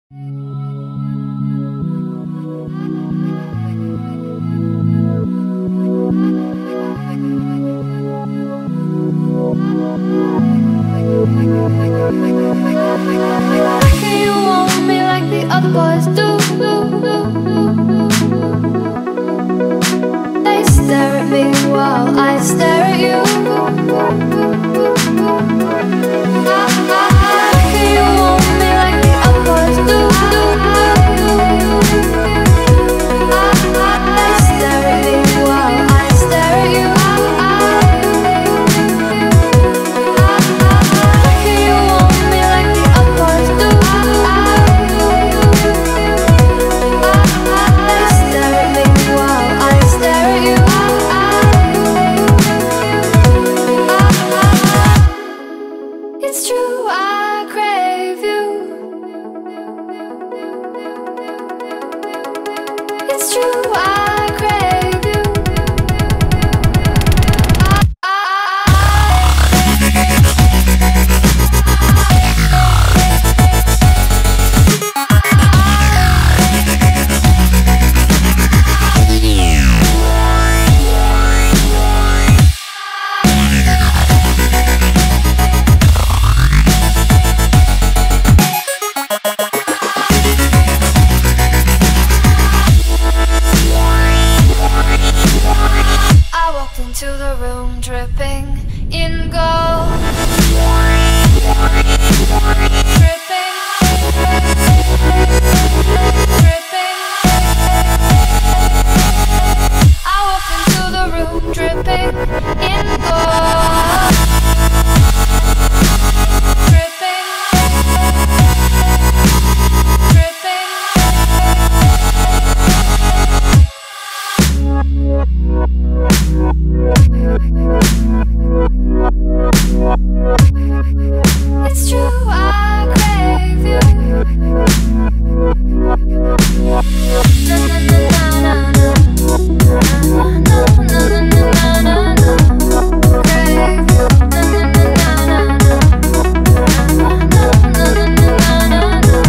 Can you want me like the other boys do? They stare at me while I stare at you. Can you want me like the other boys do? They stare at me while I stare at you. Can you want me like the other boys do? They stare at me while I stare at you. It's true, I crave you. It's true, I crave you. I walked into the room dripping in gold. Dripping, dripping. I walked into the room dripping in gold. Dripping, dripping. It's true, I crave you. Na na na na na na na na na. Crave you. Na na na na na na na na.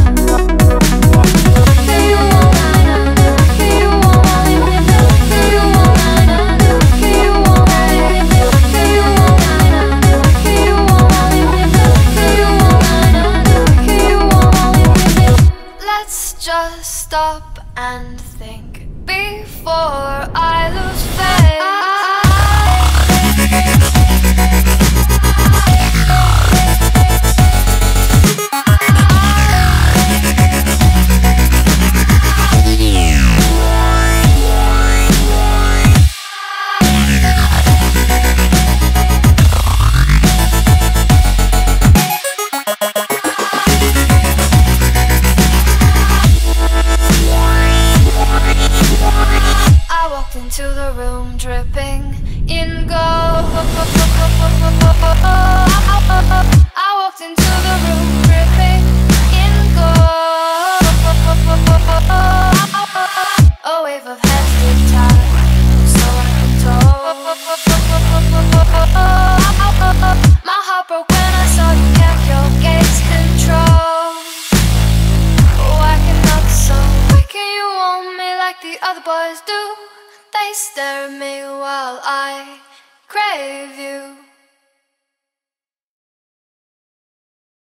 Can you want me? Can you want me? Can you want me? Can you want me? Can you want me? Can you want me? Can you want me? Let's just stop and think before I lose faith. I walked into the room dripping in gold. I walked into the room dripping in gold. A wave of heads did tide, so I can my heart broke when I saw you kept your gaze control. Why cannot so? Why can you want me like the other boys do? They stare at me while I crave you.